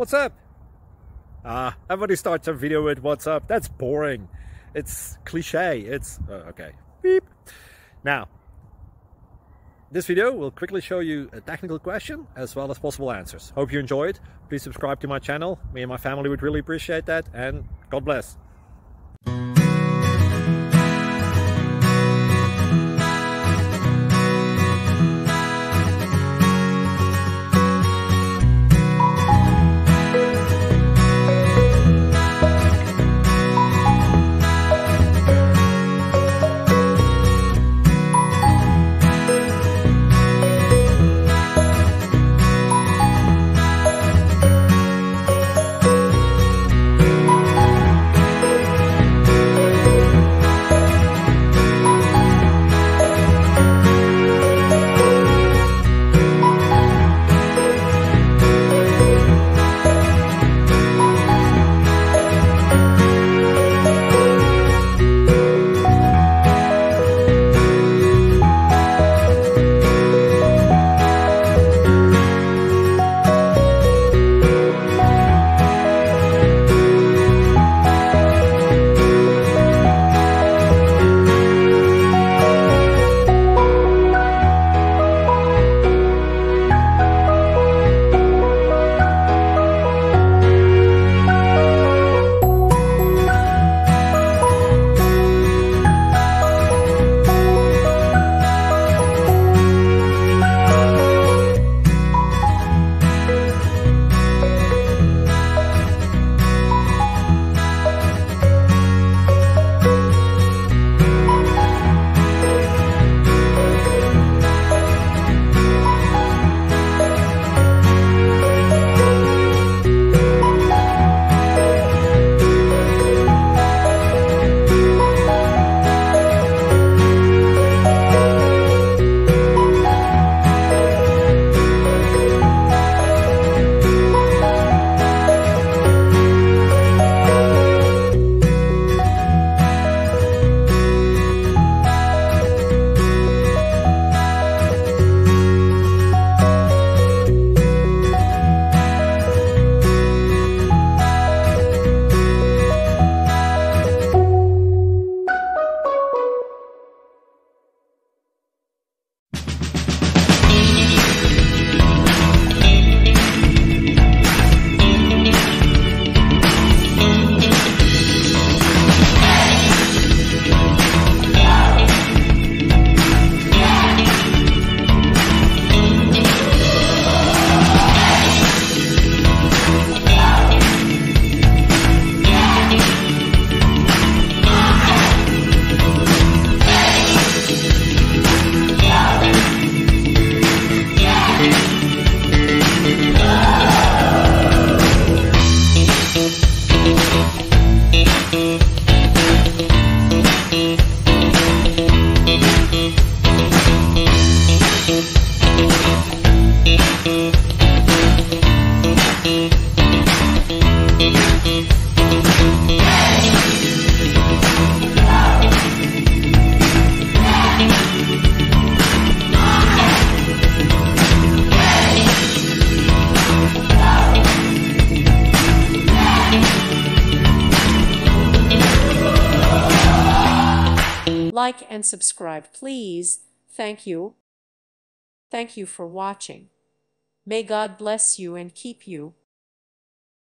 What's up? Everybody starts a video with what's up. That's boring. It's cliche. It's okay. Beep. Now, this video will quickly show you a technical question as well as possible answers. Hope you enjoyed. Please subscribe to my channel. Me and my family would really appreciate that, and God bless. Like and subscribe, please. Thank you. Thank you for watching. May God bless you and keep you.